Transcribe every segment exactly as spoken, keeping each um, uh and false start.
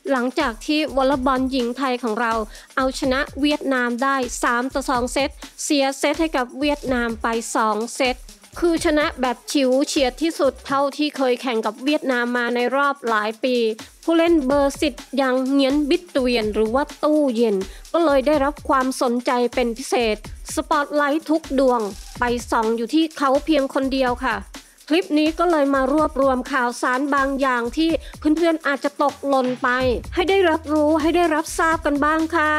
หลังจากที่วอลเลย์บอลหญิงไทยของเราเอาชนะเวียดนามได้สามต่อสองเซตเสียเซตให้กับเวียดนามไปสองเซตคือชนะแบบฉิวเฉียดที่สุดเท่าที่เคยแข่งกับเวียดนามมาในรอบหลายปีผู้เล่นเบอร์สิบอย่างเงียนบิตเวียนหรือว่าตู้เย็นก็เลยได้รับความสนใจเป็นพิเศษสปอตไลท์ทุกดวงไปส่องอยู่ที่เขาเพียงคนเดียวค่ะคลิปนี้ก็เลยมารวบรวมข่าวสารบางอย่างที่เพื่อนๆอาจจะตกหล่นไปให้ได้รับรู้ให้ได้รับทราบกันบ้างค่ะ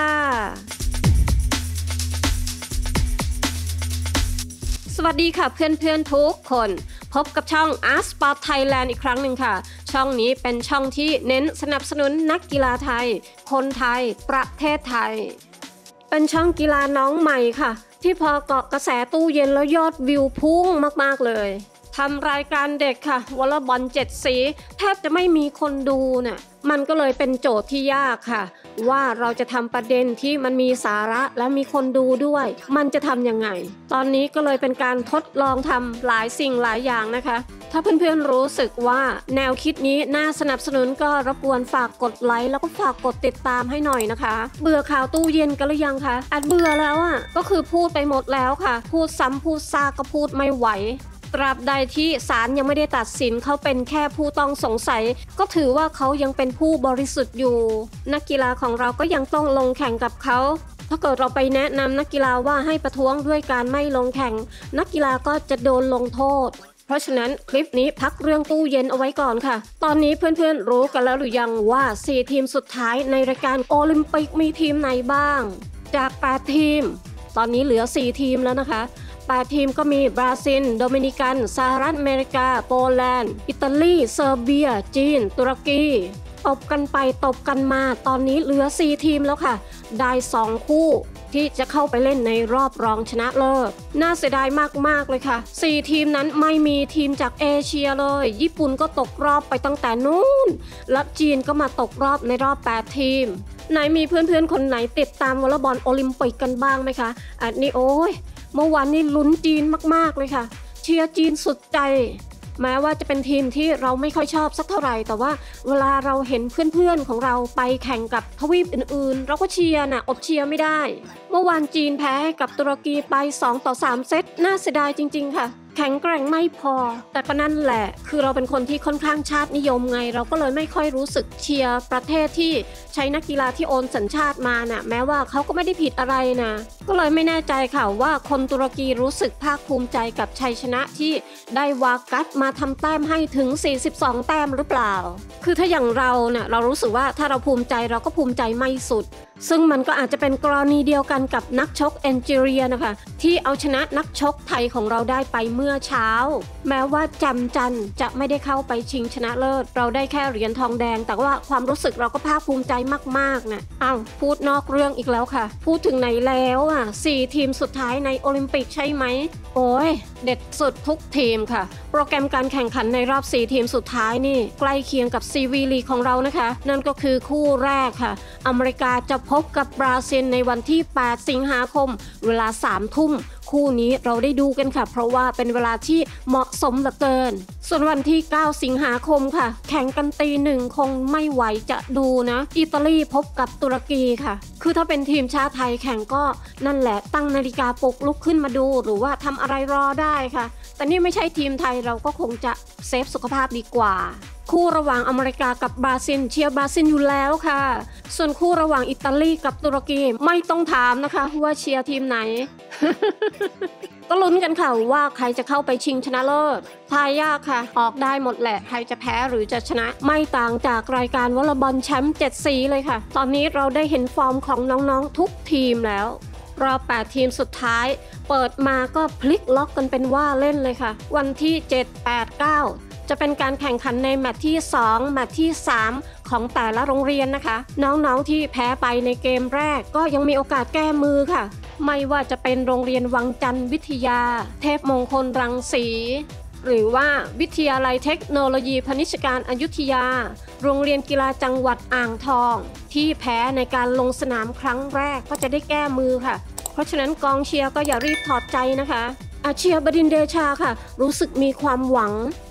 สวัสดีค่ะเพื่อนๆทุกคนพบกับช่อง Art Sport Thailand อีกครั้งหนึ่งค่ะช่องนี้เป็นช่องที่เน้นสนับสนุนนักกีฬาไทยคนไทยประเทศไทยเป็นช่องกีฬาน้องใหม่ค่ะที่พอเกาะกระแสตู้เย็นแล้วยอดวิวพุ่งมากๆเลยทำรายการเด็กค่ะวอลเลย์บอลเจ็ดสีแทบจะไม่มีคนดูเนี่ยมันก็เลยเป็นโจทย์ที่ยากค่ะว่าเราจะทำประเด็นที่มันมีสาระและมีคนดูด้วยมันจะทำยังไงตอนนี้ก็เลยเป็นการทดลองทำหลายสิ่งหลายอย่างนะคะถ้าเพื่อนๆรู้สึกว่าแนวคิดนี้น่าสนับสนุนก็รบกวนฝากกดไลค์แล้วก็ฝากกดติดตามให้หน่อยนะคะเบื่อข่าวตู้เย็นกันหรือยังคะอาจเบื่อแล้วอ่ะก็คือพูดไปหมดแล้วค่ะพูดซ้ำพูดซากก็พูดไม่ไหวตราบใดที่ศาลยังไม่ได้ตัดสินเขาเป็นแค่ผู้ต้องสงสัยก็ถือว่าเขายังเป็นผู้บริสุทธิ์อยู่นักกีฬาของเราก็ยังต้องลงแข่งกับเขาถ้าเกิดเราไปแนะนำนักกีฬาว่าให้ประท้วงด้วยการไม่ลงแข่งนักกีฬาก็จะโดนลงโทษเพราะฉะนั้นคลิปนี้พักเรื่องตู้เย็นเอาไว้ก่อนค่ะตอนนี้เพื่อนๆรู้กันแล้วหรือยังว่าสี่ทีมสุดท้ายในรายการโอลิมปิกมีทีมไหนบ้างจากแปดทีมตอนนี้เหลือสี่ทีมแล้วนะคะแปดทีมก็มีบราซิลโดมินิกันสหรัฐอเมริกาโปแลนด์อิตาลีเซอร์เบียจีนตุรกีตบกันไปตบกันมาตอนนี้เหลือสี่ทีมแล้วค่ะได้สองคู่ที่จะเข้าไปเล่นในรอบรองชนะเลิศน่าเสียดายมากๆเลยค่ะสี่ทีมนั้นไม่มีทีมจากเอเชียเลยญี่ปุ่นก็ตกรอบไปตั้งแต่นู้นและจีนก็มาตกรอบในรอบแปดทีมไหนมีเพื่อนๆคนไหนติดตามวอลเลย์บอลโอลิมปิกกันบ้างไหมคะอันนี้โอ้ยเมื่อวานนี้ลุ้นจีนมากๆเลยค่ะเชียร์จีนสุดใจแม้ว่าจะเป็นทีมที่เราไม่ค่อยชอบสักเท่าไหร่แต่ว่าเวลาเราเห็นเพื่อนๆของเราไปแข่งกับทวีปอื่นๆเราก็เชียร์น่ะอดเชียร์ไม่ได้เมื่อวานจีนแพ้ให้กับตุรกีไปสองต่อสามเซตน่าเสียดายจริงๆค่ะแข็งแกร่งไม่พอแต่ก็นั่นแหละคือเราเป็นคนที่ค่อนข้างชาตินิยมไงเราก็เลยไม่ค่อยรู้สึกเชียร์ประเทศที่ใช้นักกีฬาที่โอนสัญชาติมาน่ะแม้ว่าเขาก็ไม่ได้ผิดอะไรนะก็เลยไม่แน่ใจค่ะว่าคนตุรกีรู้สึกภาคภูมิใจกับชัยชนะที่ได้วากัสมาทำแต้มให้ถึงสี่สิบสองแต้มหรือเปล่าคือถ้าอย่างเราเนี่ยเรารู้สึกว่าถ้าเราภูมิใจเราก็ภูมิใจไม่สุดซึ่งมันก็อาจจะเป็นกรณีเดียวกันกับนักชกแอนเจเรียนะคะที่เอาชนะนักชกไทยของเราได้ไปเมื่อเช้าแม้ว่าจำจันจะไม่ได้เข้าไปชิงชนะเลิศเราได้แค่เหรียญทองแดงแต่ว่าความรู้สึกเราก็ภาคภูมิใจมากๆนะอ้าวพูดนอกเรื่องอีกแล้วค่ะพูดถึงไหนแล้วอ่ะสี่ทีมสุดท้ายในโอลิมปิกใช่ไหมโอ้ยเด็ดสุดทุกทีมค่ะโปรแกรมการแข่งขันในรอบสี่ทีมสุดท้ายนี่ใกล้เคียงกับซีวีลีกของเรานะคะนั่นก็คือคู่แรกค่ะอเมริกาจะพบกับบราซิลในวันที่แปดสิงหาคมเวลาสามทุ่มคู่นี้เราได้ดูกันค่ะเพราะว่าเป็นเวลาที่เหมาะสมเหลือเกินส่วนวันที่เก้าสิงหาคมค่ะแข่งกันตีหนึ่งคงไม่ไหวจะดูนะอิตาลีพบกับตุรกีค่ะคือถ้าเป็นทีมชาติไทยแข่งก็นั่นแหละตั้งนาฬิกาปลุกลุกขึ้นมาดูหรือว่าทำอะไรรอได้ค่ะแต่นี่ไม่ใช่ทีมไทยเราก็คงจะเซฟสุขภาพดีกว่าคู่ระหว่างอเมริกากับบราซิลเชียร์บราซิลอยู่แล้วค่ะส่วนคู่ระหว่างอิตาลีกับตุรกีไม่ต้องถามนะคะว่าเชียร์ทีมไหน ก็ลุ้นกันค่ะว่าใครจะเข้าไปชิงชนะเลิศทายยากค่ะออกได้หมดแหละใครจะแพ้หรือจะชนะไม่ต่างจากรายการวอลเลย์บอลแชมป์เจ็ดสีเลยค่ะตอนนี้เราได้เห็นฟอร์มของน้องๆทุกทีมแล้วรอบแปดทีมสุดท้ายเปิดมาก็พลิกล็อกกันเป็นว่าเล่นเลยค่ะวันที่เจ็ด แปด เก้าจะเป็นการแข่งขันในแมตช์ที่สองแมตช์ที่สามของแต่ละโรงเรียนนะคะน้องๆที่แพ้ไปในเกมแรกก็ยังมีโอกาสแก้มือค่ะไม่ว่าจะเป็นโรงเรียนวังจันทร์วิทยาเทพมงคลรังสีหรือว่าวิทยาลัยเทคโนโลยีพนิชการอยุธยาโรงเรียนกีฬาจังหวัดอ่างทองที่แพ้ในการลงสนามครั้งแรกก็จะได้แก้มือค่ะเพราะฉะนั้นกองเชียร์ก็อย่ารีบถอดใจนะคะอาเชียร์บดินทร์เดชาค่ะรู้สึกมีความหวัง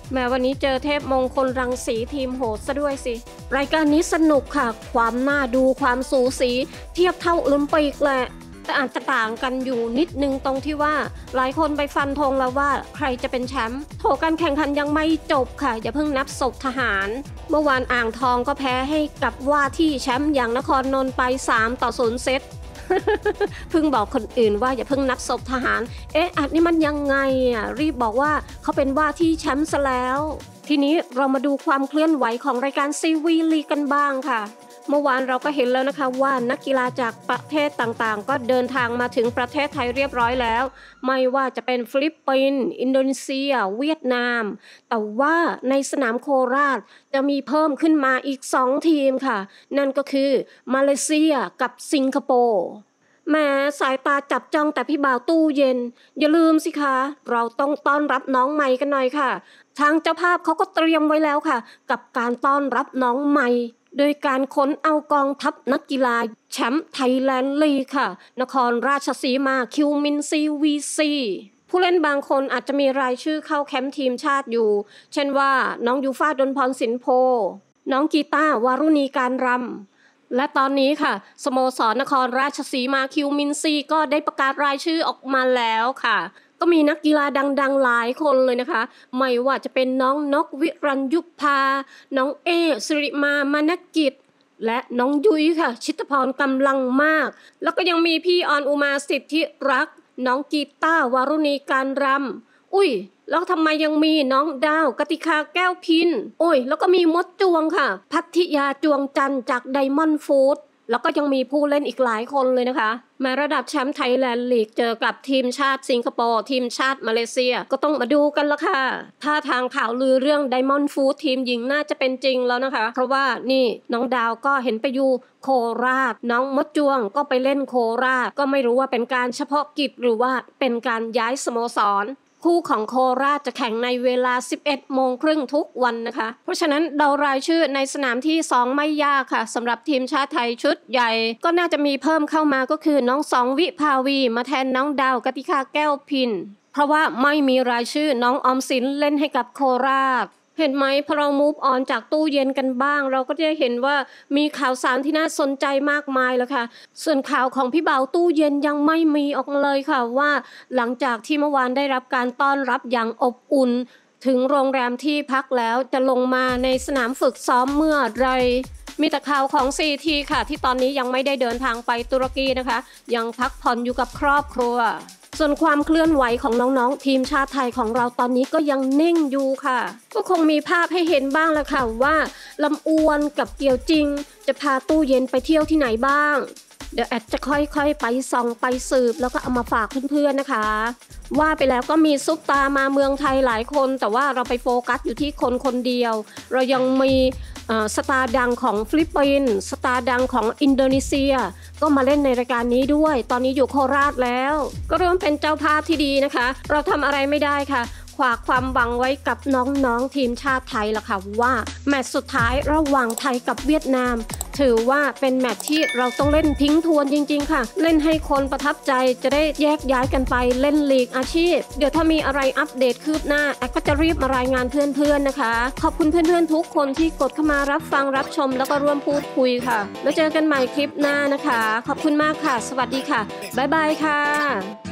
แม้วันนี้เจอเทพมงคลรังสีทีมโหดซะด้วยสิรายการนี้สนุกค่ะความน่าดูความสูสีเทียบเท่าโอลิมปิกแหละแต่อาจจะต่างกันอยู่นิดนึงตรงที่ว่าหลายคนไปฟันธงแล้วว่าใครจะเป็นแชมป์โถการแข่งขันยังไม่จบค่ะอย่าเพิ่งนับศพทหารเมื่อวานอ่างทองก็แพ้ให้กับว่าที่แชมป์อย่างนครนนท์ไปสามต่อศูนย์เซต เพิ่งบอกคนอื่นว่าอย่าเพิ่งนับศพทหารเอ๊ะอันนี้มันยังไงอ่ะรีบบอกว่าเขาเป็นว่าที่แชมป์ซะแล้วทีนี้เรามาดูความเคลื่อนไหวของรายการซีวีลีกันบ้างค่ะเมื่อวานเราก็เห็นแล้วนะคะว่านักกีฬาจากประเทศต่างๆก็เดินทางมาถึงประเทศไทยเรียบร้อยแล้วไม่ว่าจะเป็นฟิลิปปินส์อินโดนีเซียเวียดนามแต่ว่าในสนามโคราชจะมีเพิ่มขึ้นมาอีกสองทีมค่ะนั่นก็คือมาเลเซียกับสิงคโปร์แม้สายตาจับจ้องแต่พี่บ่าวตู้เย็นอย่าลืมสิคะเราต้องต้อนรับน้องใหม่กันหน่อยค่ะทางเจ้าภาพเขาก็เตรียมไว้แล้วค่ะกับการต้อนรับน้องใหม่โดยการค้นเอากองทัพนักกีฬาแชมป์ไทยแลนด์ลีกค่ะนครราชสีมาคิวมินซีวีซีผู้เล่นบางคนอาจจะมีรายชื่อเข้าแคมป์ทีมชาติอยู่เช่นว่าน้องยูฟ่าดลพรสินโพน้องกีตาร์วารุณีการรำและตอนนี้ค่ะสโมสรนครราชสีมาคิวมินซีก็ได้ประกาศรายชื่อออกมาแล้วค่ะก็มีนักกีฬาดังๆหลายคนเลยนะคะไม่ว่าจะเป็นน้องนกวิรัญยุพาน้องเอสิริมามานกิจและน้องยุ้ยค่ะชิตพรกำลังมากแล้วก็ยังมีพี่ออนอุมาสิทธิรักน้องกีตาร์วารุณีการรำอุ้ยแล้วทำไมยังมีน้องดาวกติกาแก้วพินโอ้ยแล้วก็มีมดจวงค่ะพัทยาจวงจันทร์จากไดมอนด์ฟู้ดแล้วก็ยังมีผู้เล่นอีกหลายคนเลยนะคะแม้ระดับแชมป์ไทยแลนด์ลีกเจอกับทีมชาติสิงคโปร์ทีมชาติมาเลเซียก็ต้องมาดูกันละค่ะถ้าทางข่าวลือเรื่องไดมอนด์ฟู้ดทีมหญิงน่าจะเป็นจริงแล้วนะคะเพราะว่านี่น้องดาวก็เห็นไปอยู่โคราชน้องมดจวงก็ไปเล่นโคราชก็ไม่รู้ว่าเป็นการเฉพาะกิจหรือว่าเป็นการย้ายสโมสรคู่ของโคราชจะแข่งในเวลา สิบเอ็ดโมงครึ่งทุกวันนะคะเพราะฉะนั้นเดารายชื่อในสนามที่สองไม่ยากค่ะสำหรับทีมชาติไทยชุดใหญ่ก็น่าจะมีเพิ่มเข้ามาก็คือน้องสองวิภาวีมาแทนน้องดาวกติกาแก้วพินเพราะว่าไม่มีรายชื่อน้องออมสินเล่นให้กับโคราชเห็นไหมพอเรา move on จากตู้เย็นกันบ้างเราก็จะเห็นว่ามีข่าวสารที่น่าสนใจมากมายแล้วค่ะส่วนข่าวของพี่บ่าวตู้เย็นยังไม่มีออกมาเลยค่ะว่าหลังจากที่เมื่อวานได้รับการต้อนรับอย่างอบอุ่นถึงโรงแรมที่พักแล้วจะลงมาในสนามฝึกซ้อมเมื่อไรมีแต่ข่าวของ ซี ที ค่ะที่ตอนนี้ยังไม่ได้เดินทางไปตุรกีนะคะยังพักผ่อนอยู่กับครอบครัวส่วนความเคลื่อนไหวของน้องๆทีมชาติไทยของเราตอนนี้ก็ยังนิ่งอยู่ค่ะก็คงมีภาพให้เห็นบ้างแล้วค่ะว่าลำอวนกับเกี่ยวจริงจะพาตู้เย็นไปเที่ยวที่ไหนบ้างเดี๋ยวแอดจะค่อยๆไปส่องไปสืบแล้วก็เอามาฝากเพื่อนๆนะคะว่าไปแล้วก็มีซุปตามาเมืองไทยหลายคนแต่ว่าเราไปโฟกัสอยู่ที่คนคนเดียวเรายังมีสตาร์ดังของฟิลิปปินส์สตาร์ดังของอินโดนีเซียก็มาเล่นในรายการนี้ด้วยตอนนี้อยู่โคราชแล้วก็ร่วมเป็นเจ้าภาพที่ดีนะคะเราทำอะไรไม่ได้ค่ะฝากความหวังไว้กับน้องๆทีมชาติไทยล่ะค่ะว่าแมตช์สุดท้ายระหว่างไทยกับเวียดนามถือว่าเป็นแมตช์ที่เราต้องเล่นทิ้งทวนจริงๆค่ะเล่นให้คนประทับใจจะได้แยกย้ายกันไปเล่นลีกอาชีพเดี๋ยวถ้ามีอะไรอัปเดตคืบหน้าแอดก็จะรีบมารายงานเพื่อนๆนะคะขอบคุณเพื่อนๆทุกคนที่กดเข้ามารับฟังรับชมแล้วก็ร่วมพูดคุยค่ะแล้วเจอกันใหม่คลิปหน้านะคะขอบคุณมากค่ะสวัสดีค่ะบ๊ายบายค่ะ